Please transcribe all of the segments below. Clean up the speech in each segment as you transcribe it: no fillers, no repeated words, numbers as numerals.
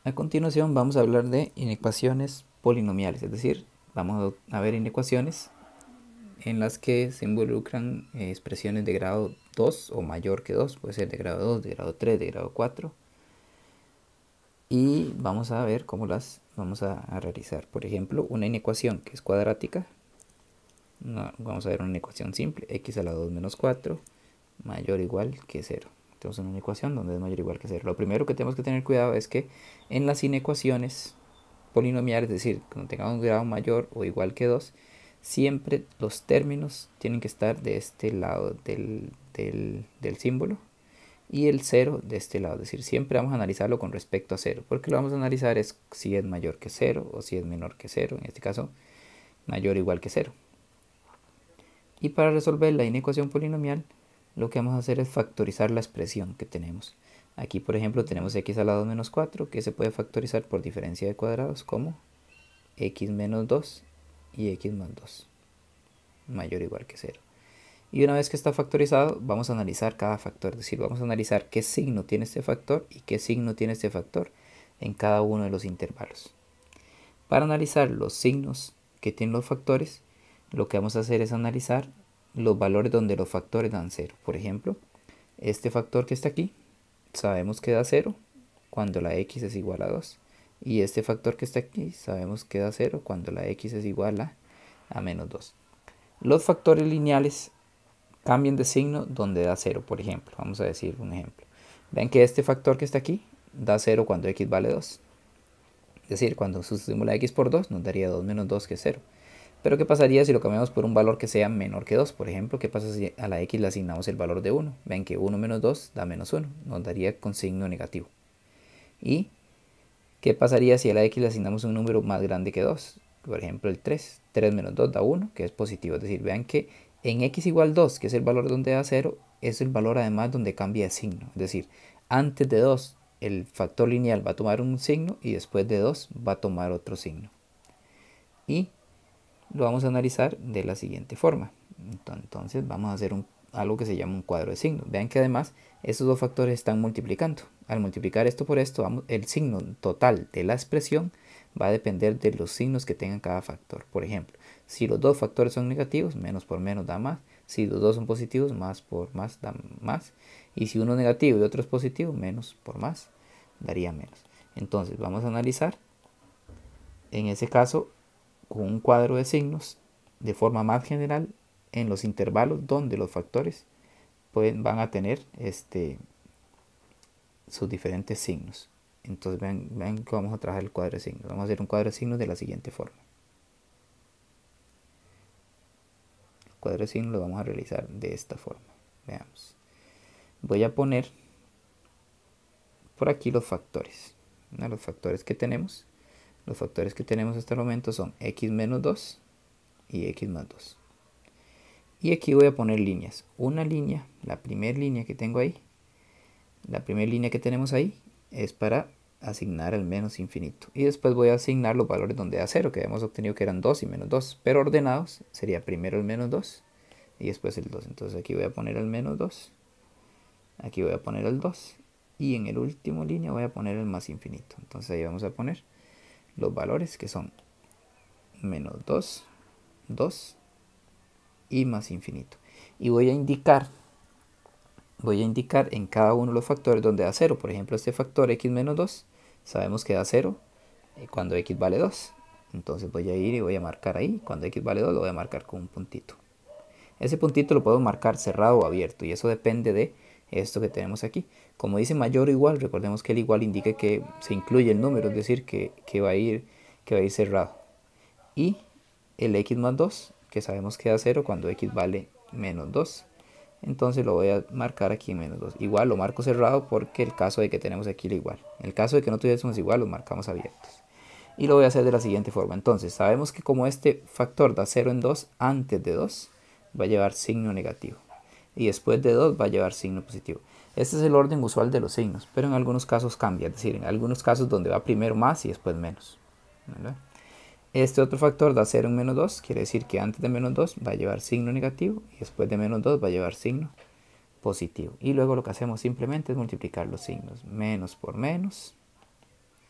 A continuación vamos a hablar de inecuaciones polinomiales, es decir, vamos a ver inecuaciones en las que se involucran expresiones de grado 2 o mayor que 2, puede ser de grado 2, de grado 3, de grado 4, y vamos a ver cómo las vamos a realizar. Por ejemplo, una inecuación que es cuadrática, vamos a ver una inecuación simple, x a la 2 menos 4 mayor o igual que 0. Tenemos una ecuación donde es mayor o igual que 0. Lo primero que tenemos que tener cuidado es que en las inecuaciones polinomiales, es decir, cuando tengamos un grado mayor o igual que 2, siempre los términos tienen que estar de este lado del símbolo y el 0 de este lado. Es decir, siempre vamos a analizarlo con respecto a 0, porque lo vamos a analizar es si es mayor que 0 o si es menor que 0, en este caso mayor o igual que 0. Y para resolver la inecuación polinomial, lo que vamos a hacer es factorizar la expresión que tenemos. Aquí, por ejemplo, tenemos x a la 2 menos 4, que se puede factorizar por diferencia de cuadrados como x menos 2 y x más 2, mayor o igual que 0. Y una vez que está factorizado, vamos a analizar cada factor, es decir, vamos a analizar qué signo tiene este factor y qué signo tiene este factor en cada uno de los intervalos. Para analizar los signos que tienen los factores, lo que vamos a hacer es analizar los valores donde los factores dan 0. Por ejemplo, este factor que está aquí, sabemos que da 0 cuando la x es igual a 2. Y este factor que está aquí, sabemos que da 0 cuando la x es igual a menos 2. Los factores lineales cambian de signo donde da 0, por ejemplo. Vamos a decir un ejemplo. Ven que este factor que está aquí da 0 cuando x vale 2. Es decir, cuando sustituimos la x por 2 nos daría 2 menos 2 que es 0. Pero ¿qué pasaría si lo cambiamos por un valor que sea menor que 2? Por ejemplo, ¿qué pasa si a la x le asignamos el valor de 1? Ven que 1 menos 2 da menos 1, nos daría con signo negativo. ¿Y qué pasaría si a la x le asignamos un número más grande que 2? Por ejemplo, el 3. 3 menos 2 da 1, que es positivo. Es decir, vean que en x igual 2, que es el valor donde da 0, es el valor además donde cambia de signo. Es decir, antes de 2 el factor lineal va a tomar un signo y después de 2 va a tomar otro signo. Y lo vamos a analizar de la siguiente forma. Entonces vamos a hacer algo que se llama un cuadro de signos. Vean que además estos dos factores están multiplicando. Al multiplicar esto por esto, el signo total de la expresión va a depender de los signos que tengan cada factor. Por ejemplo, si los dos factores son negativos, menos por menos da más. Si los dos son positivos, más por más da más. Y si uno es negativo y otro es positivo, menos por más daría menos. Entonces vamos a analizar en ese caso con un cuadro de signos de forma más general en los intervalos donde los factores van a tener sus diferentes signos. Entonces vean que vamos a trabajar el cuadro de signos. Vamos a hacer un cuadro de signos de la siguiente forma. El cuadro de signos lo vamos a realizar de esta forma. Veamos. Voy a poner por aquí los factores. Los factores que tenemos. Los factores que tenemos hasta el momento son x menos 2 y x más 2. Y aquí voy a poner líneas. Una línea, la primera línea que tengo ahí, la primera línea que tenemos ahí es para asignar el menos infinito. Y después voy a asignar los valores donde da 0, que habíamos obtenido que eran 2 y menos 2. Pero ordenados sería primero el menos 2 y después el 2. Entonces aquí voy a poner el menos 2. Aquí voy a poner el 2. Y en el último línea voy a poner el más infinito. Entonces ahí vamos a poner los valores que son menos 2, 2 y más infinito. Y voy a indicar en cada uno de los factores donde da 0. Por ejemplo, este factor x menos 2, sabemos que da 0 cuando x vale 2. Entonces voy a ir y voy a marcar ahí. Cuando x vale 2 lo voy a marcar con un puntito. Ese puntito lo puedo marcar cerrado o abierto y eso depende de esto que tenemos aquí. Como dice mayor o igual, recordemos que el igual indica que se incluye el número, es decir, que va a ir cerrado. Y el x más 2, que sabemos que da 0 cuando x vale menos 2. Entonces lo voy a marcar aquí en menos 2. Igual lo marco cerrado porque el caso de que tenemos aquí el igual. En el caso de que no tuviésemos igual, lo marcamos abiertos. Y lo voy a hacer de la siguiente forma. Entonces sabemos que como este factor da 0 en 2, antes de 2 va a llevar signo negativo. Y después de 2 va a llevar signo positivo. Este es el orden usual de los signos, pero en algunos casos cambia. Es decir, en algunos casos donde va primero más y después menos, ¿verdad? Este otro factor da 0 en menos 2, quiere decir que antes de menos 2 va a llevar signo negativo y después de menos 2 va a llevar signo positivo. Y luego lo que hacemos simplemente es multiplicar los signos. Menos por menos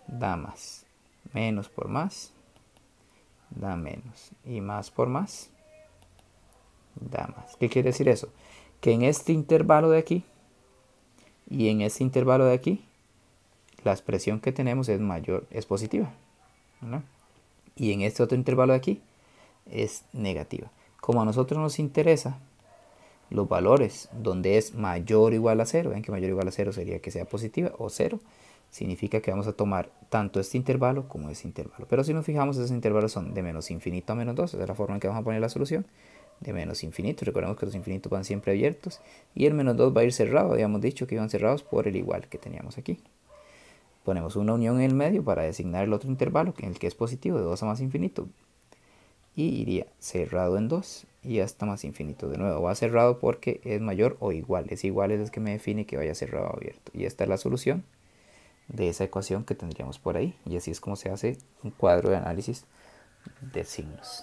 da más. Menos por más da menos. Y más por más da más. ¿Qué quiere decir eso? Que en este intervalo de aquí y en este intervalo de aquí, la expresión que tenemos es mayor, es positiva, ¿no? Y en este otro intervalo de aquí es negativa. Como a nosotros nos interesa los valores donde es mayor o igual a 0, ven que mayor o igual a 0 sería que sea positiva o 0, significa que vamos a tomar tanto este intervalo como este intervalo. Pero si nos fijamos, esos intervalos son de menos infinito a menos 2, esa es la forma en que vamos a poner la solución, de menos infinito. Recordemos que los infinitos van siempre abiertos y el menos 2 va a ir cerrado, habíamos dicho que iban cerrados por el igual que teníamos aquí. Ponemos una unión en el medio para designar el otro intervalo, en el que es positivo, de 2 a más infinito. Y iría cerrado en 2 y hasta más infinito. De nuevo, va cerrado porque es mayor o igual. Es igual es el que me define que vaya cerrado o abierto. Y esta es la solución de esa ecuación que tendríamos por ahí. Y así es como se hace un cuadro de análisis de signos.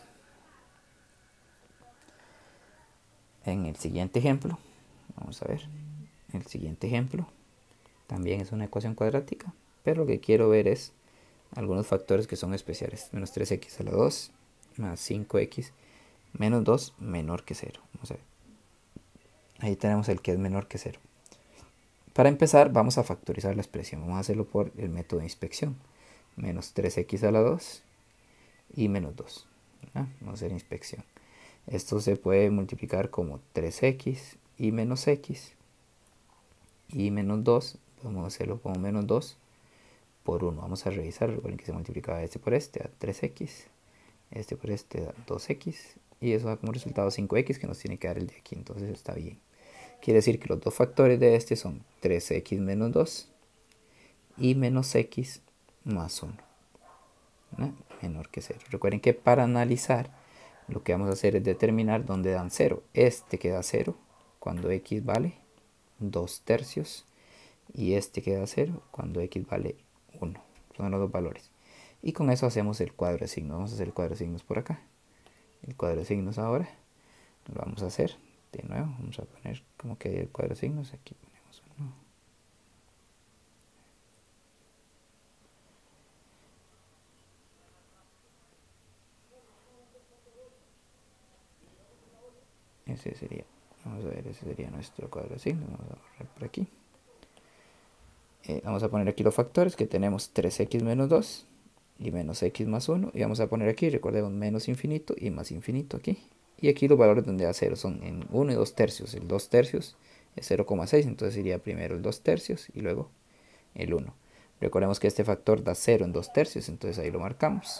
En el siguiente ejemplo, vamos a ver, el siguiente ejemplo también es una ecuación cuadrática, pero lo que quiero ver es algunos factores que son especiales. Menos 3x a la 2 más 5x menos 2 menor que 0. Vamos a ver. Ahí tenemos el que es menor que 0. Para empezar vamos a factorizar la expresión. Vamos a hacerlo por el método de inspección. Menos 3x a la 2 y menos 2. Vamos a hacer inspección. Esto se puede multiplicar como 3x y menos x y menos 2. Vamos a hacerlo como menos 2 por 1. Vamos a revisar. Recuerden que se multiplicaba este por este, da 3x. Este por este da 2x. Y eso da como resultado 5x, que nos tiene que dar el de aquí. Entonces está bien. Quiere decir que los dos factores de este son 3x menos 2 y menos x más 1. ¿No? Menor que 0. Recuerden que para analizar lo que vamos a hacer es determinar dónde dan 0. Este queda 0 cuando x vale 2 tercios. Y este queda 0 cuando x vale 1. Son los dos valores. Y con eso hacemos el cuadro de signos. Vamos a hacer el cuadro de signos por acá. El cuadro de signos ahora lo vamos a hacer de nuevo. Vamos a poner como que el cuadro de signos. Aquí ponemos uno. Ese sería, vamos a ver, ese sería nuestro cuadro de signos. Vamos a borrar por aquí. Vamos a poner aquí los factores que tenemos 3x menos 2 y menos x más 1. Y vamos a poner aquí, recordemos, menos infinito y más infinito aquí. Y aquí los valores donde da 0 son en 1 y 2 tercios. El 2 tercios es 0,6, entonces iría primero el 2 tercios y luego el 1. Recordemos que este factor da 0 en 2 tercios, entonces ahí lo marcamos.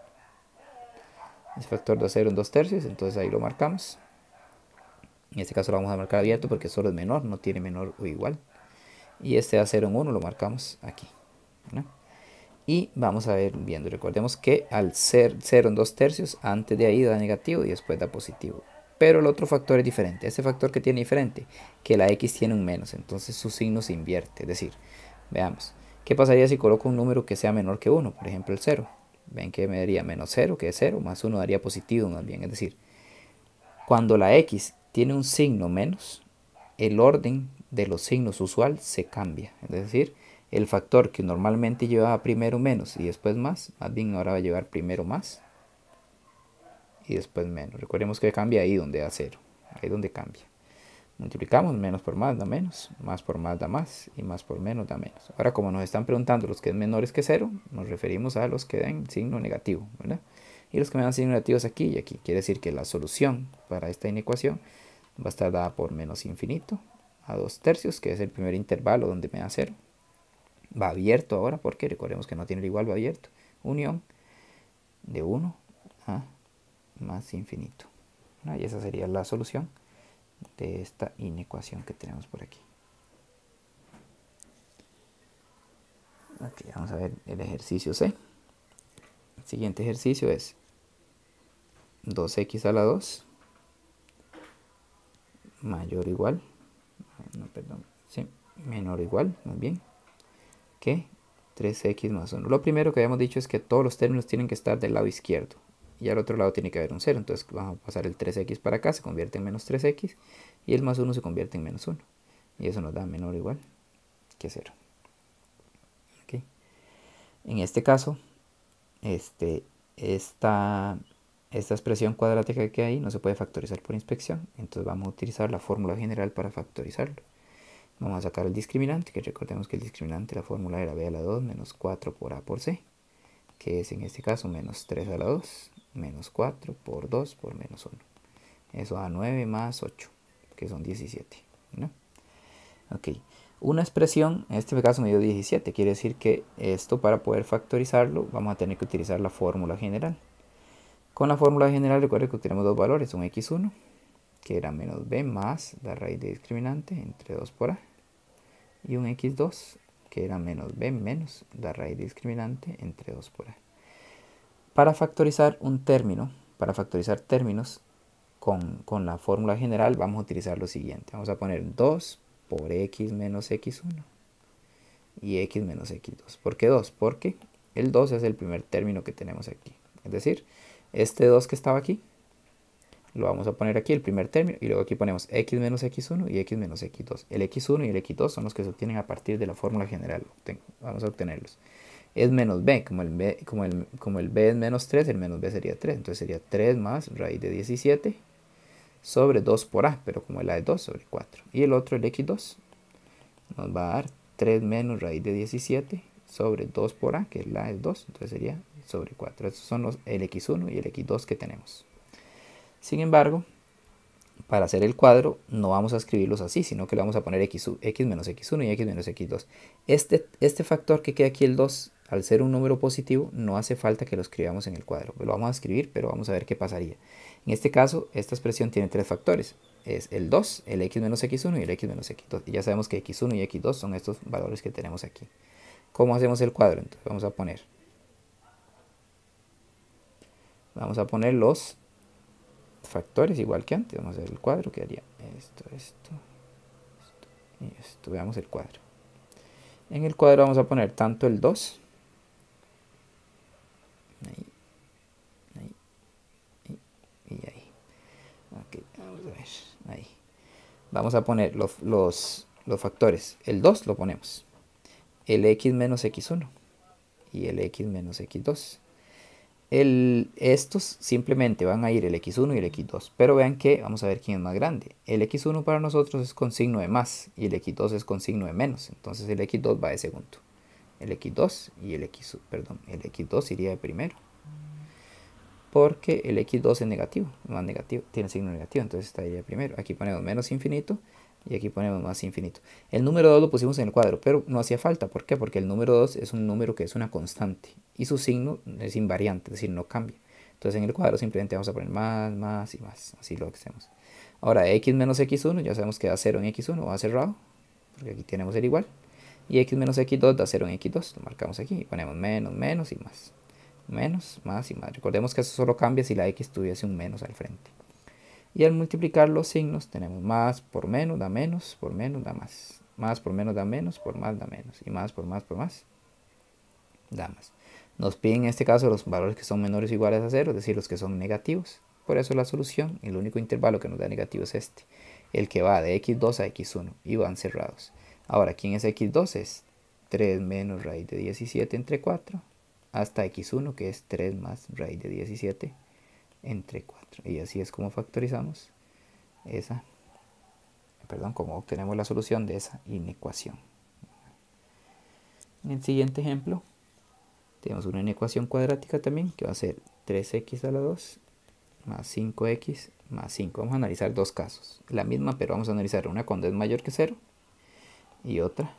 Este factor da 0 en 2 tercios, entonces ahí lo marcamos. En este caso lo vamos a marcar abierto porque solo es menor, no tiene menor o igual. Y este da 0 en 1, lo marcamos aquí, ¿no? Y vamos a ver viendo, recordemos que al ser 0 en 2 tercios, antes de ahí da negativo y después da positivo. Pero el otro factor es diferente. Este factor que tiene diferente, que la x tiene un menos, entonces su signo se invierte. Es decir, veamos, ¿qué pasaría si coloco un número que sea menor que 1? Por ejemplo el 0. Ven que me daría menos 0, que es 0, más 1 daría positivo más bien. Es decir, cuando la x tiene un signo menos, el orden de los signos usual se cambia. Es decir, el factor que normalmente llevaba primero menos y después más bien ahora va a llevar primero más y después menos. Recordemos que cambia ahí donde da 0, ahí donde cambia. Multiplicamos, menos por más da menos, más por más da más y más por menos da menos. Ahora, como nos están preguntando los que es menores que 0, nos referimos a los que den signo negativo, ¿verdad? Y los que me dan signos negativos aquí y aquí. Quiere decir que la solución para esta inecuación va a estar dada por menos infinito a 2 tercios, que es el primer intervalo donde me da 0. Va abierto ahora porque recordemos que no tiene el igual, va abierto. Unión de 1 a más infinito. Y esa sería la solución de esta inecuación que tenemos por aquí. Ok, vamos a ver el ejercicio C. El siguiente ejercicio es 2x a la 2 mayor o igual, menor o igual, más bien, que 3x más 1. Lo primero que habíamos dicho es que todos los términos tienen que estar del lado izquierdo. Y al otro lado tiene que haber un 0. Entonces vamos a pasar el 3x para acá, se convierte en menos 3x. Y el más 1 se convierte en menos 1. Y eso nos da menor o igual que 0. Okay. En este caso, esta expresión cuadrática que hay no se puede factorizar por inspección, entonces vamos a utilizar la fórmula general para factorizarlo. Vamos a sacar el discriminante, que recordemos que el discriminante, la fórmula era b a la 2 menos 4 por a por c, que es en este caso menos 3 a la 2 menos 4 por 2 por menos 1. Eso da 9 más 8, que son 17, ¿no? Ok, una expresión, en este caso me dio 17, quiere decir que esto, para poder factorizarlo, vamos a tener que utilizar la fórmula general. Con la fórmula general recuerden que obtenemos dos valores, un x1, que era menos b más la raíz de discriminante entre 2 por a, y un x2, que era menos b menos la raíz de discriminante entre 2 por a. Para factorizar un término, para factorizar términos con la fórmula general, vamos a utilizar lo siguiente. Vamos a poner 2 por x menos x1 y x menos x2. ¿Por qué 2? Porque el 2 es el primer término que tenemos aquí. Es decir, este 2 que estaba aquí, lo vamos a poner aquí, el primer término, y luego aquí ponemos x menos x1 y x menos x2. El x1 y el x2 son los que se obtienen a partir de la fórmula general. Vamos a obtenerlos. Es menos b, como el b es menos 3, el menos b sería 3. Entonces sería 3 más raíz de 17 sobre 2 por a, pero como el a es 2 sobre 4. Y el otro, el x2, nos va a dar 3 menos raíz de 17 sobre 2 por a, que el a es 2, entonces sería sobre 4. Estos son el x1 y el x2 que tenemos. Sin embargo, para hacer el cuadro no vamos a escribirlos así, sino que le vamos a poner x menos x1 y x menos x2. Este factor que queda aquí, el 2, al ser un número positivo, no hace falta que lo escribamos en el cuadro. Lo vamos a escribir, pero vamos a ver qué pasaría. En este caso, esta expresión tiene tres factores. Es el 2, el x menos x1 y el x menos x2. Y ya sabemos que x1 y x2 son estos valores que tenemos aquí. ¿Cómo hacemos el cuadro? Entonces vamos a poner los factores igual que antes. Vamos a ver el cuadro, que haría esto y esto. Veamos el cuadro. En el cuadro vamos a poner tanto el 2, ahí, y ahí. Ok, vamos a ver, ahí. Vamos a poner los factores. El 2 lo ponemos. El x menos x1 y el x menos x2. Estos simplemente van a ir el x1 y el x2, pero vean que vamos a ver quién es más grande. El x1 para nosotros es con signo de más y el x2 es con signo de menos, entonces el x2 va de segundo. El x2 y el x2 iría de primero, porque el x2 es negativo, más negativo, tiene signo negativo, entonces estaría de primero. Aquí ponemos menos infinito y aquí ponemos más infinito. El número 2 lo pusimos en el cuadro, pero no hacía falta. ¿Por qué? Porque el número 2 es un número que es una constante y su signo es invariante, es decir, no cambia. Entonces en el cuadro simplemente vamos a poner más, más y más, así lo hacemos. Ahora x menos x1, ya sabemos que da 0 en x1, va cerrado, porque aquí tenemos el igual. Y x menos x2 da 0 en x2, lo marcamos aquí y ponemos menos, menos y más. Menos, más y más. Recordemos que eso solo cambia si la x tuviese un menos al frente. Y al multiplicar los signos tenemos más por menos da menos, por menos da más. Más por menos da menos, por más da menos. Y más por más da más. Nos piden en este caso los valores que son menores o iguales a 0, es decir, los que son negativos. Por eso la solución, el único intervalo que nos da negativo es este. El que va de x2 a x1 y van cerrados. Ahora, ¿quién es x2? Es 3 menos raíz de 17 entre 4 hasta x1, que es 3 más raíz de 17 entre 4. Y así es como factorizamos como obtenemos la solución de esa inecuación. En el siguiente ejemplo, tenemos una inecuación cuadrática también, que va a ser 3x a la 2 más 5x más 5. Vamos a analizar dos casos. La misma, pero vamos a analizar una cuando es mayor que 0 y otra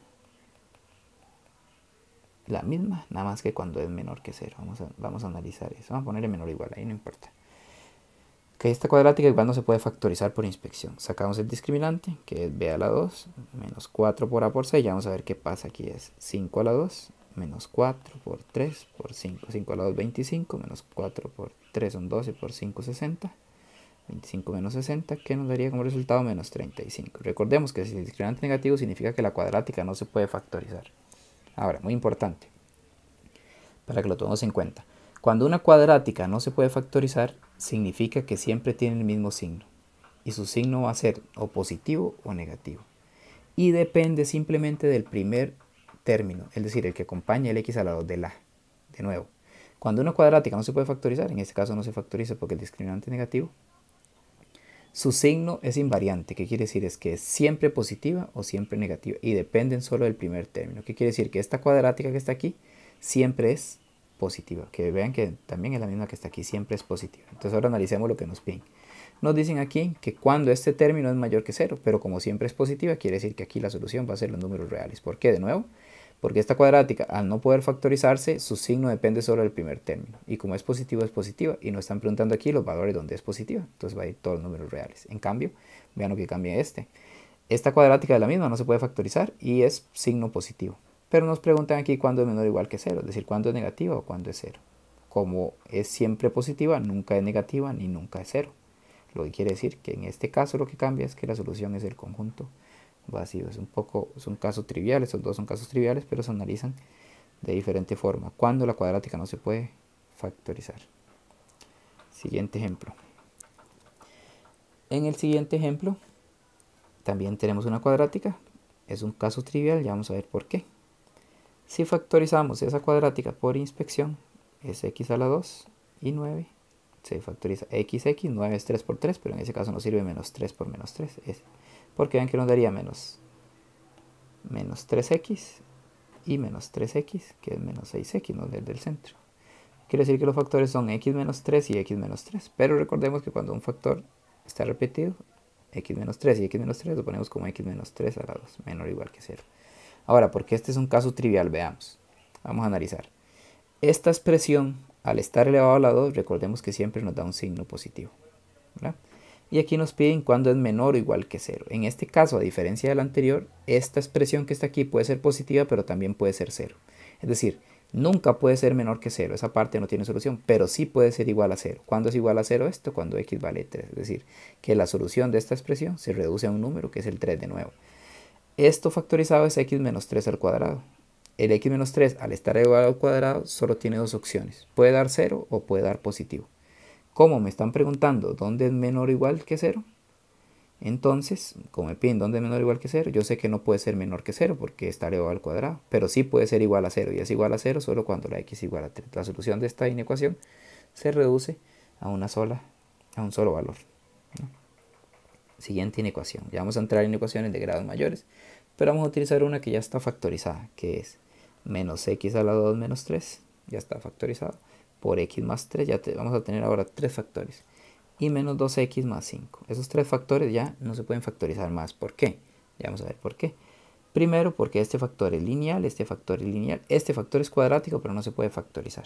la misma, nada más que cuando es menor que 0. Vamos a analizar eso. Vamos a ponerle menor o igual, ahí no importa. Que esta cuadrática igual no se puede factorizar por inspección. Sacamos el discriminante, que es b a la 2, menos 4 por a por 6. Ya vamos a ver qué pasa aquí. Es 5 a la 2, menos 4 por 3 por 5. 5 a la 2, 25, menos 4 por 3 son 12, por 5, 60. 25 menos 60, que nos daría como resultado menos 35. Recordemos que si el discriminante negativo significa que la cuadrática no se puede factorizar. Ahora, muy importante, para que lo tomemos en cuenta. Cuando una cuadrática no se puede factorizar, significa que siempre tiene el mismo signo. Y su signo va a ser o positivo o negativo. Y depende simplemente del primer término, es decir, el que acompaña el x a la 2 del a. De nuevo, cuando una cuadrática no se puede factorizar, en este caso no se factoriza porque el discriminante es negativo, su signo es invariante. ¿Qué quiere decir? Es que es siempre positiva o siempre negativa y dependen solo del primer término. ¿Qué quiere decir? Que esta cuadrática que está aquí siempre es positiva. Que vean que también es la misma que está aquí, siempre es positiva. Entonces ahora analicemos lo que nos piden. Nos dicen aquí que cuando este término es mayor que 0, pero como siempre es positiva, quiere decir que aquí la solución va a ser los números reales. ¿Por qué? De nuevo, porque esta cuadrática, al no poder factorizarse, su signo depende solo del primer término. Y como es positivo, es positiva. Y nos están preguntando aquí los valores donde es positiva. Entonces va a ir todos los números reales. En cambio, vean lo que cambia este. Esta cuadrática es la misma, no se puede factorizar y es signo positivo. Pero nos preguntan aquí cuándo es menor o igual que 0. Es decir, cuándo es negativa o cuándo es 0. Como es siempre positiva, nunca es negativa ni nunca es 0. Lo que quiere decir que en este caso lo que cambia es que la solución es el conjunto vacío. Es un caso trivial, estos dos son casos triviales, pero se analizan de diferente forma. Cuando la cuadrática no se puede factorizar. Siguiente ejemplo. En el siguiente ejemplo también tenemos una cuadrática. Es un caso trivial, ya vamos a ver por qué. Si factorizamos esa cuadrática por inspección, es x a la 2 y 9. Se factoriza xx, 9 es 3 por 3, pero en ese caso nos sirve menos 3 por menos 3. Porque ven que nos daría menos 3x y menos 3x, que es menos 6x, no desde el centro. Quiere decir que los factores son x menos 3 y x menos 3. Pero recordemos que cuando un factor está repetido, x menos 3 y x menos 3 lo ponemos como x menos 3 a la 2, menor o igual que 0. Ahora, porque este es un caso trivial, veamos. Vamos a analizar. Esta expresión, al estar elevado a la 2, recordemos que siempre nos da un signo positivo, ¿verdad? Y aquí nos piden cuándo es menor o igual que 0. En este caso, a diferencia del anterior, esta expresión que está aquí puede ser positiva, pero también puede ser 0. Es decir, nunca puede ser menor que 0. Esa parte no tiene solución, pero sí puede ser igual a 0. ¿Cuándo es igual a 0 esto? Cuando x vale 3. Es decir, que la solución de esta expresión se reduce a un número, que es el 3 de nuevo. Esto factorizado es x menos 3 al cuadrado. El x menos 3, al estar elevado al cuadrado, solo tiene dos opciones. Puede dar 0 o puede dar positivo. Como me están preguntando dónde es menor o igual que 0, entonces, como me piden dónde es menor o igual que 0, yo sé que no puede ser menor que 0 porque está elevado al cuadrado, pero sí puede ser igual a 0, y es igual a 0 solo cuando la x es igual a 3. La solución de esta inecuación se reduce a un solo valor, ¿no? Siguiente inecuación. Ya vamos a entrar en ecuaciones de grados mayores, pero vamos a utilizar una que ya está factorizada, que es menos x a la 2 menos 3, ya está factorizado, por x más 3, vamos a tener ahora 3 factores, y menos 2x más 5. Esos 3 factores ya no se pueden factorizar más. ¿Por qué? Ya vamos a ver por qué. Primero, porque este factor es lineal, este factor es lineal, este factor es cuadrático, pero no se puede factorizar.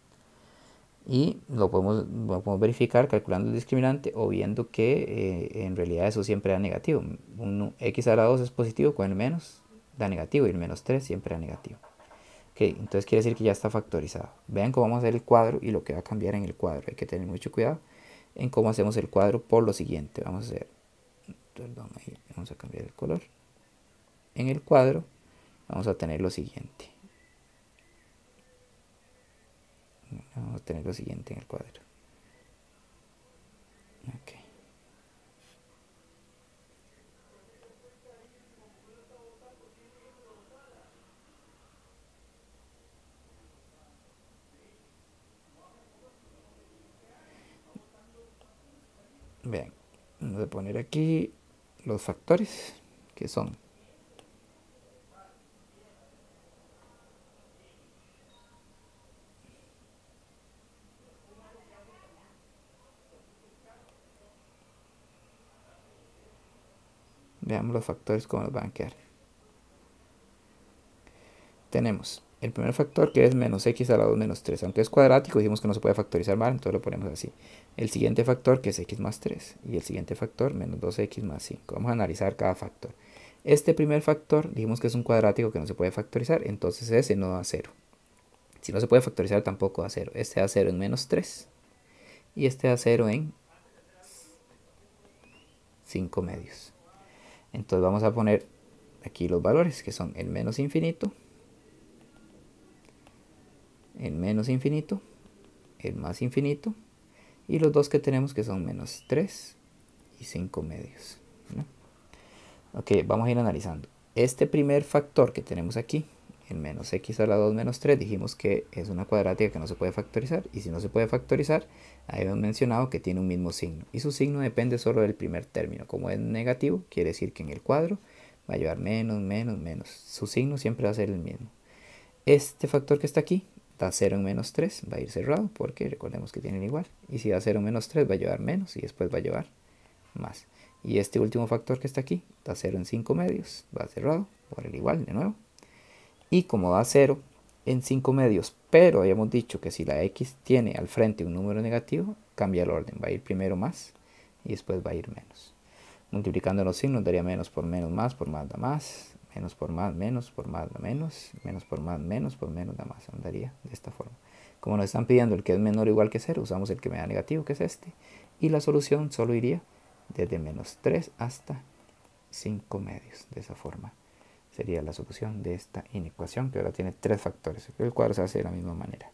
Y lo podemos verificar calculando el discriminante o viendo que en realidad eso siempre da negativo. Un x a la 2 es positivo, con el menos da negativo y el menos 3 siempre da negativo. Ok, entonces quiere decir que ya está factorizado. Vean cómo vamos a hacer el cuadro y lo que va a cambiar en el cuadro. Hay que tener mucho cuidado en cómo hacemos el cuadro por lo siguiente. Vamos a hacer, perdón, ahí vamos a cambiar el color. En el cuadro vamos a tener lo siguiente. Vamos a tener lo siguiente en el cuadro. Ok. Vean, vamos a poner aquí los factores que son veamos los factores cómo nos van a quedar. Tenemos el primer factor que es menos x a la 2 menos 3. Aunque es cuadrático, dijimos que no se puede factorizar mal, entonces lo ponemos así. El siguiente factor que es x más 3. Y el siguiente factor menos 2x más 5. Vamos a analizar cada factor. Este primer factor dijimos que es un cuadrático que no se puede factorizar, entonces ese no da 0. Si no se puede factorizar tampoco da 0. Este da 0 en menos 3. Y este da 0 en 5 medios. Entonces vamos a poner aquí los valores que son el menos infinito, el menos infinito, el más infinito y los dos que tenemos que son menos 3 y 5 medios, ¿no? Ok, vamos a ir analizando. Este primer factor que tenemos aquí, el menos x a la 2 menos 3 dijimos que es una cuadrática que no se puede factorizar, y si no se puede factorizar, ahí hemos mencionado que tiene un mismo signo, y su signo depende solo del primer término. Como es negativo, quiere decir que en el cuadro va a llevar menos, menos, menos. Su signo siempre va a ser el mismo. Este factor que está aquí da 0 en menos 3, va a ir cerrado porque recordemos que tienen igual. Y si da 0 en menos 3 va a llevar menos y después va a llevar más. Y este último factor que está aquí da 0 en 5 medios, va cerrado por el igual de nuevo. Y como da 0 en 5 medios, pero habíamos dicho que si la x tiene al frente un número negativo, cambia el orden. Va a ir primero más y después va a ir menos. Multiplicando los signos daría menos por menos más, por más da más, menos por más, menos por más da menos, menos por más, menos por menos da más. Andaría de esta forma. Como nos están pidiendo el que es menor o igual que 0, usamos el que me da negativo, que es este. Y la solución solo iría desde menos 3 hasta 5 medios. De esa forma sería la solución de esta inecuación, que ahora tiene 3 factores. El cuadro se hace de la misma manera.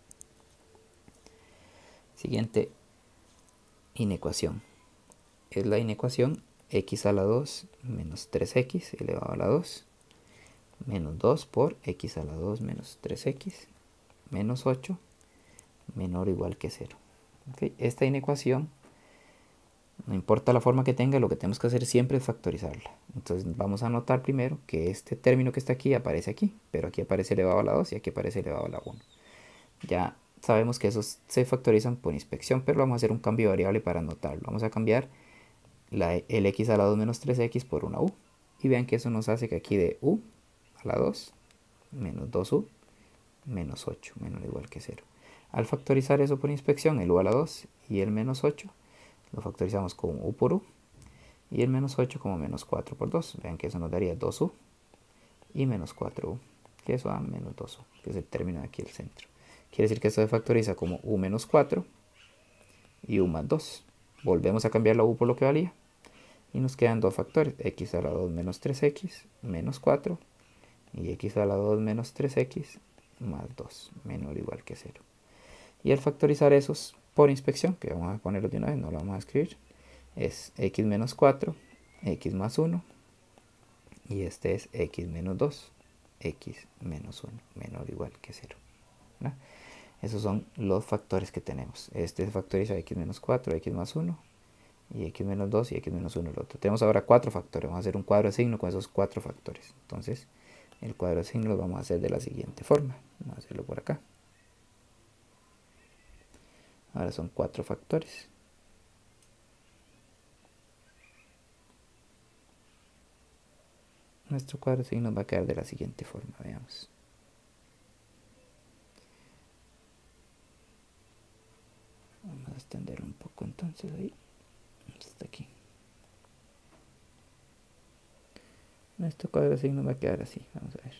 Siguiente inecuación. Es la inecuación x a la 2 menos 3x elevado a la 2 menos 2 por x a la 2 menos 3x menos 8 menor o igual que 0. ¿Okay? Esta inecuación, no importa la forma que tenga, lo que tenemos que hacer siempre es factorizarla. Entonces vamos a anotar primero que este término que está aquí aparece aquí, pero aquí aparece elevado a la 2 y aquí aparece elevado a la 1. Ya sabemos que esos se factorizan por inspección, pero vamos a hacer un cambio de variable para anotarlo. Vamos a cambiar el x a la 2 menos 3x por una u. Y vean que eso nos hace que aquí de u a la 2 menos 2u menos 8 menor o igual que 0. Al factorizar eso por inspección, el u a la 2 y el menos 8, lo factorizamos como u por u. Y el menos 8 como menos 4 por 2. Vean que eso nos daría 2u y menos 4u. Que eso da menos 2u, que es el término de aquí el centro. Quiere decir que esto se factoriza como u menos 4 y u más 2. Volvemos a cambiar la u por lo que valía. Y nos quedan dos factores, x a la 2 menos 3x menos 4 y x a la 2 menos 3x más 2 menor o igual que 0. Y al factorizar esos por inspección, que vamos a ponerlo de una vez, no lo vamos a escribir, es x menos 4, x más 1 y este es x menos 2, x menos 1 menor o igual que 0. ¿verdad? Esos son los factores que tenemos. Este se factoriza x menos 4, x más 1 y x menos 2 y x menos 1 el otro. Tenemos ahora 4 factores. Vamos a hacer un cuadro de signo con esos 4 factores. Entonces, el cuadro de signo lo vamos a hacer de la siguiente forma. Vamos a hacerlo por acá. Ahora son 4 factores. Nuestro cuadro de signos va a quedar de la siguiente forma. Veamos. Vamos a extender un poco entonces ahí. Hasta aquí. Nuestro cuadro de signos va a quedar así. Vamos a ver.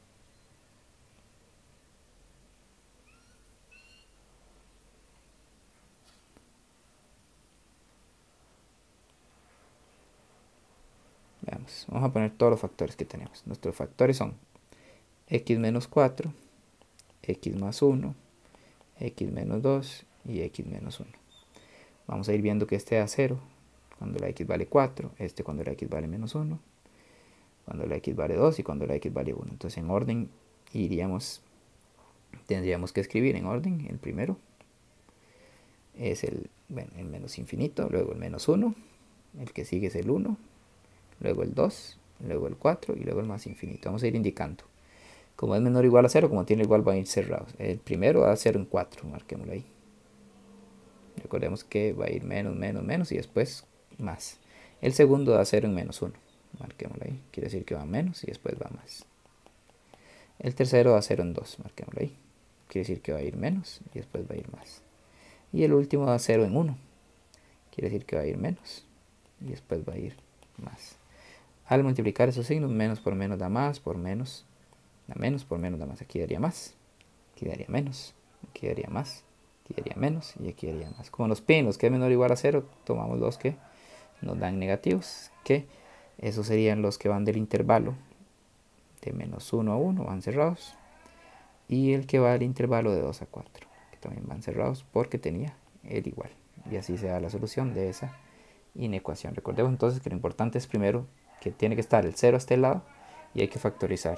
Veamos. Vamos a poner todos los factores que tenemos. Nuestros factores son x menos 4, x más 1, x menos 2 y x menos 1. Vamos a ir viendo que este da 0 cuando la x vale 4, este cuando la x vale menos 1, cuando la x vale 2 y cuando la x vale 1. Entonces en orden tendríamos que escribir en orden. El primero es el menos infinito, luego el menos 1, el que sigue es el 1, luego el 2, luego el 4 y luego el más infinito. Vamos a ir indicando. Como es menor o igual a 0, como tiene igual, van a ir cerrados. El primero va a 0 en 4, marquémoslo ahí. Recordemos que va a ir menos, menos, menos y después más. El segundo da 0 en menos 1. Marquémoslo ahí. Quiere decir que va menos y después va más. El tercero da 0 en 2. Marquémoslo ahí. Quiere decir que va a ir menos y después va a ir más. Y el último da 0 en 1. Quiere decir que va a ir menos y después va a ir más. Al multiplicar esos signos, menos por menos da más, por menos da menos, por menos da más. Aquí daría más, aquí daría menos, aquí daría más, aquí daría menos y aquí daría más. Como los pinos, que es menor o igual a 0, tomamos los que nos dan negativos, que esos serían los que van del intervalo de menos 1 a 1, van cerrados. Y el que va del intervalo de 2 a 4, que también van cerrados porque tenía el igual. Y así se da la solución de esa inecuación. Recordemos entonces que lo importante es primero que tiene que estar el 0 a este lado y hay que factorizar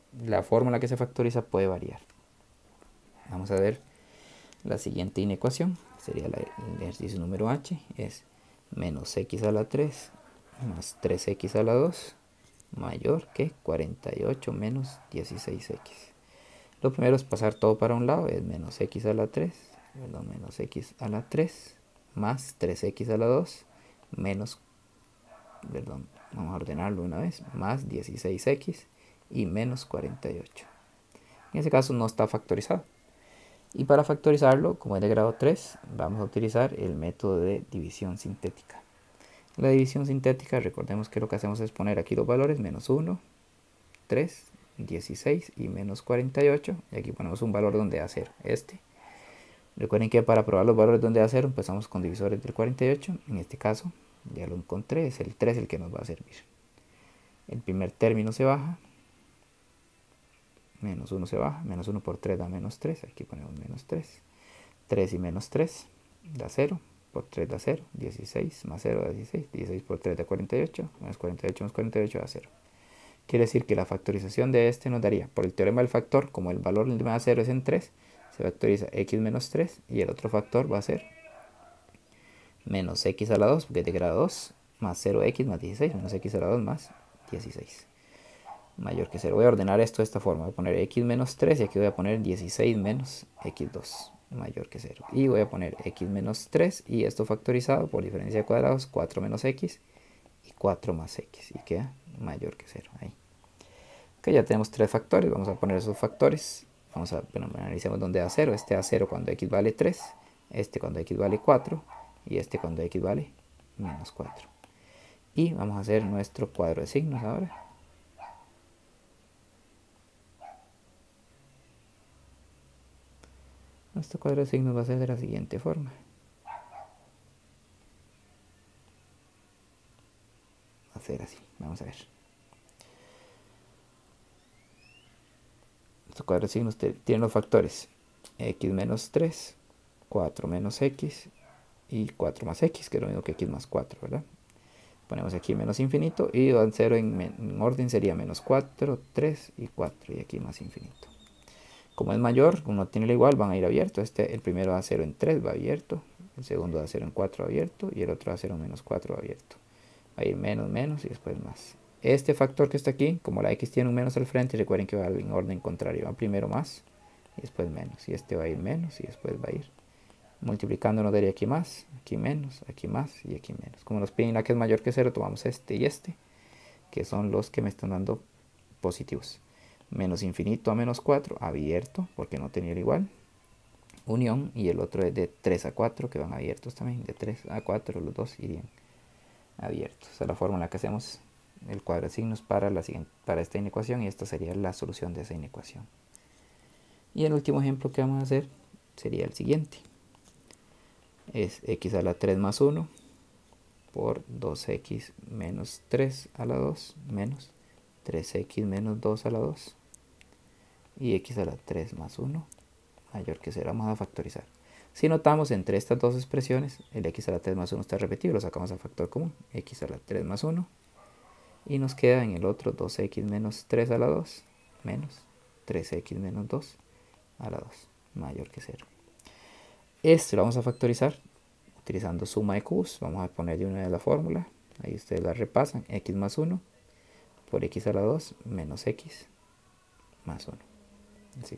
la fórmula que se factoriza puede variar. Vamos a ver la siguiente inecuación. Sería el ejercicio número H. Es menos x a la 3 más 3x a la 2 mayor que 48 menos 16x. Lo primero es pasar todo para un lado. Es menos x a la 3, perdón, menos x a la 3 más 3x a la 2 menos, perdón, vamos a ordenarlo una vez, más 16x y menos 48. En ese caso no está factorizado. Y para factorizarlo, como es de grado 3, vamos a utilizar el método de división sintética. La división sintética, recordemos que lo que hacemos es poner aquí los valores, menos 1, 3, 16 y menos 48. Y aquí ponemos un valor donde A0, este. Recuerden que para probar los valores donde A0 empezamos con divisores del 48. En este caso, ya lo encontré, es el 3 el que nos va a servir. El primer término se baja. Menos 1 se baja, menos 1 por 3 da menos 3, aquí ponemos menos 3. 3 y menos 3 da 0, por 3 da 0, 16 más 0 da 16, 16 por 3 da 48, menos 48 más 48 da 0. Quiere decir que la factorización de este nos daría, por el teorema del factor, como el valor de más 0 es en 3, se factoriza x menos 3 y el otro factor va a ser menos x a la 2, porque es de grado 2, más 0x más 16, menos x a la 2 más 16. Mayor que 0. Voy a ordenar esto de esta forma. Voy a poner x menos 3 y aquí voy a poner 16 menos x2 mayor que 0. Y voy a poner x menos 3 y esto factorizado por diferencia de cuadrados, 4 menos x y 4 más x. Y queda mayor que 0. Ahí. Ok, ya tenemos tres factores. Vamos a poner esos factores. Vamos a, bueno, analicemos dónde da 0. Este da 0 cuando x vale 3. Este cuando x vale 4. Y este cuando x vale menos 4. Y vamos a hacer nuestro cuadro de signos ahora. Nuestro cuadro de signos va a ser de la siguiente forma. Va a ser así. Vamos a ver. Nuestro cuadro de signos tiene los factores x menos 3, 4 menos x y 4 más x, que es lo mismo que x más 4, ¿verdad? Ponemos aquí menos infinito y al 0 en orden sería menos 4, 3 y 4 y aquí más infinito. Como es mayor, uno tiene el igual, van a ir abiertos. El primero da 0 en 3 va abierto, el segundo da 0 en 4 va abierto y el otro da 0 en menos 4 va abierto. Va a ir menos, menos y después más. Este factor que está aquí, como la x tiene un menos al frente, recuerden que va en orden contrario. Va primero más y después menos. Y este va a ir menos y después va a ir multiplicando, nos daría aquí más, aquí menos, aquí más y aquí menos. Como nos piden la que es mayor que 0, tomamos este y este, que son los que me están dando positivos. Menos infinito a menos 4, abierto, porque no tenía el igual. Unión, y el otro es de 3 a 4, que van abiertos también. De 3 a 4, los dos irían abiertos. Esa es la fórmula que hacemos el cuadro de signos para esta inecuación, y esta sería la solución de esa inecuación. Y el último ejemplo que vamos a hacer sería el siguiente. Es x a la 3 más 1 por 2x menos 3 a la 2 menos 3x menos 2 a la 2 y x a la 3 más 1 mayor que 0. Vamos a factorizar. Si notamos entre estas dos expresiones, el x a la 3 más 1 está repetido, lo sacamos al factor común, x a la 3 más 1, y nos queda en el otro 2x menos 3 a la 2 menos 3x menos 2 a la 2 mayor que 0. Esto lo vamos a factorizar utilizando suma de cubos. Vamos a poner de una vez la fórmula, ahí ustedes la repasan, x más 1 por x a la 2 menos x más 1. Así.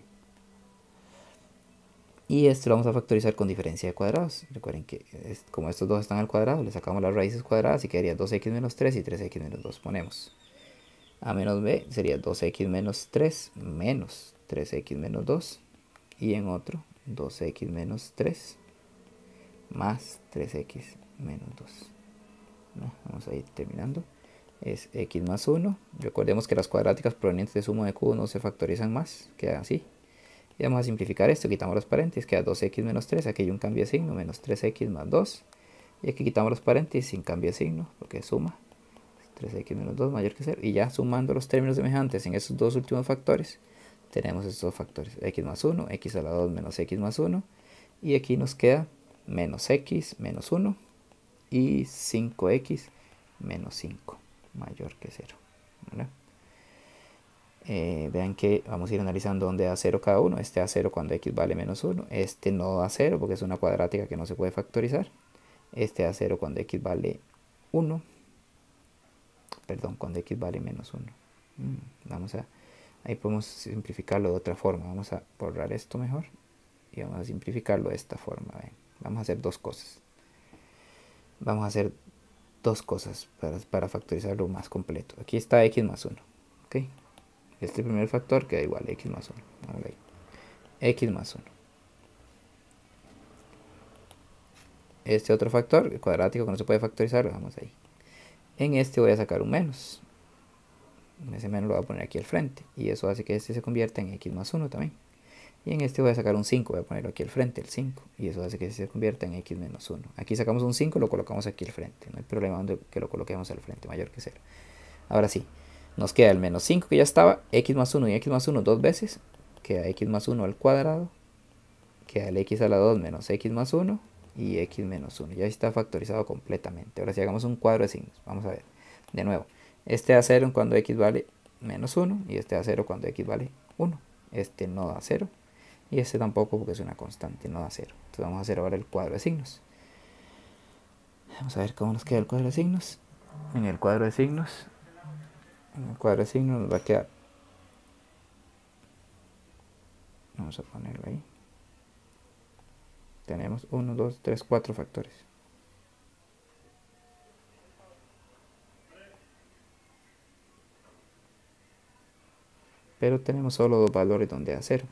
Y esto lo vamos a factorizar con diferencia de cuadrados. Recuerden que como estos dos están al cuadrado, le sacamos las raíces cuadradas y quedaría 2x menos 3 y 3x menos 2. Ponemos a menos b, sería 2x menos 3 menos 3x menos 2. Y en otro, 2x menos 3 más 3x menos 2. ¿No? Vamos a ir terminando. Es x más 1. Recordemos que las cuadráticas provenientes de suma de cubos no se factorizan más, queda así. Y vamos a simplificar esto, quitamos los paréntesis, queda 2x menos 3, aquí hay un cambio de signo, menos 3x más 2. Y aquí quitamos los paréntesis sin cambio de signo, porque es suma. 3x menos 2 mayor que 0. Y ya sumando los términos semejantes en esos dos últimos factores, tenemos estos dos factores, x más 1, x a la 2 menos x más 1. Y aquí nos queda menos x menos 1 y 5x menos 5 mayor que 0. ¿Verdad? Vean que vamos a ir analizando dónde da 0 cada uno. Este da 0 cuando x vale menos 1. Este no da 0 porque es una cuadrática que no se puede factorizar. Este da 0 cuando x vale 1. Perdón, cuando x vale menos 1. Ahí podemos simplificarlo de otra forma. Vamos a borrar esto mejor. Y vamos a simplificarlo de esta forma. ¿Ven? Vamos a hacer dos cosas. Vamos a hacer dos cosas para factorizarlo más completo. Aquí está x más 1. ¿Ok? Este primer factor queda igual a x más 1. Vamos ahí. X más 1. Este otro factor, el cuadrático que no se puede factorizar, lo dejamos ahí. En este voy a sacar un menos. Ese menos lo voy a poner aquí al frente. Y eso hace que este se convierta en x más 1 también. Y en este voy a sacar un 5, voy a ponerlo aquí al frente, el 5. Y eso hace que este se convierta en x menos 1. Aquí sacamos un 5 y lo colocamos aquí al frente. No hay problema donde que lo coloquemos al frente, mayor que 0. Ahora sí, nos queda el menos 5 que ya estaba, x más 1 y x más 1 dos veces. Queda x más 1 al cuadrado. Queda el x a la 2 menos x más 1 y x menos 1. Ya está factorizado completamente. Ahora si hagamos un cuadro de signos, vamos a ver. De nuevo, este da 0 cuando x vale menos 1 y este da 0 cuando x vale 1. Este no da 0 y este tampoco porque es una constante, no da 0. Entonces vamos a hacer ahora el cuadro de signos. Vamos a ver cómo nos queda el cuadro de signos. En el cuadro de signos nos va a quedar, vamos a ponerlo ahí, tenemos 1, 2, 3, 4 factores. Pero tenemos solo dos valores donde da 0.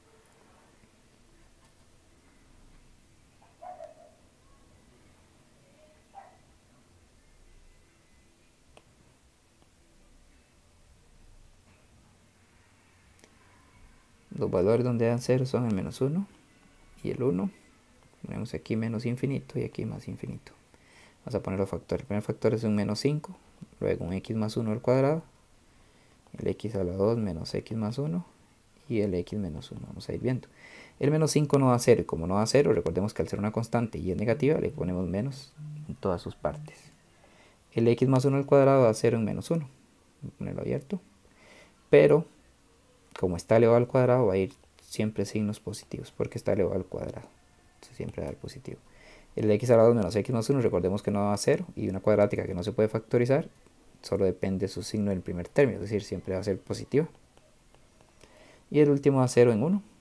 Los valores donde dan 0 son el menos 1 y el 1. Ponemos aquí menos infinito y aquí más infinito. Vamos a poner los factores. El primer factor es un menos 5, luego un x más 1 al cuadrado, el x a la 2 menos x más 1 y el x menos 1. Vamos a ir viendo. El menos 5 no da 0 y como no da 0, recordemos que al ser una constante y es negativa, le ponemos menos en todas sus partes. El x más 1 al cuadrado da 0 en menos 1. Voy a ponerlo abierto. Pero como está elevado al cuadrado va a ir siempre signos positivos porque está elevado al cuadrado. Entonces siempre da el positivo. El x a la 2 menos x más 1, recordemos que no da 0 y una cuadrática que no se puede factorizar solo depende de su signo del primer término, es decir, siempre va a ser positiva. Y el último da 0 en 1.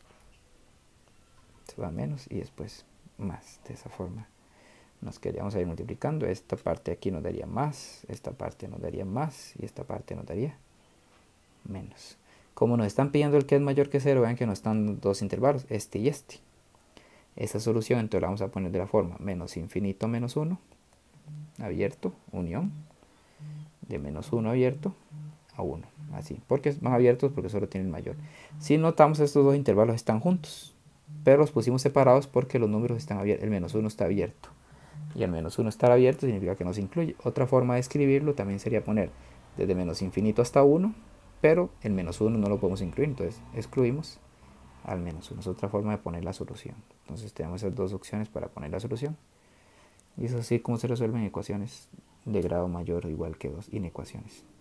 Se va a menos y después más. De esa forma nos queríamos ir multiplicando. Esta parte aquí nos daría más, esta parte nos daría más y esta parte nos daría menos. Como nos están pidiendo el que es mayor que 0, vean que nos están dos intervalos, este y este. Esa solución entonces la vamos a poner de la forma menos infinito menos 1, abierto, unión, de menos 1 abierto a 1. Así, porque van abiertos porque solo tienen mayor. Si notamos, estos dos intervalos están juntos, pero los pusimos separados porque los números están abiertos, el menos 1 está abierto. Y el menos 1 estar abierto significa que no se incluye. Otra forma de escribirlo también sería poner desde menos infinito hasta 1, pero el menos 1 no lo podemos incluir, entonces excluimos al menos 1. Es otra forma de poner la solución. Entonces tenemos esas dos opciones para poner la solución. Y eso es así como se resuelven ecuaciones de grado mayor o igual que 2 inecuaciones.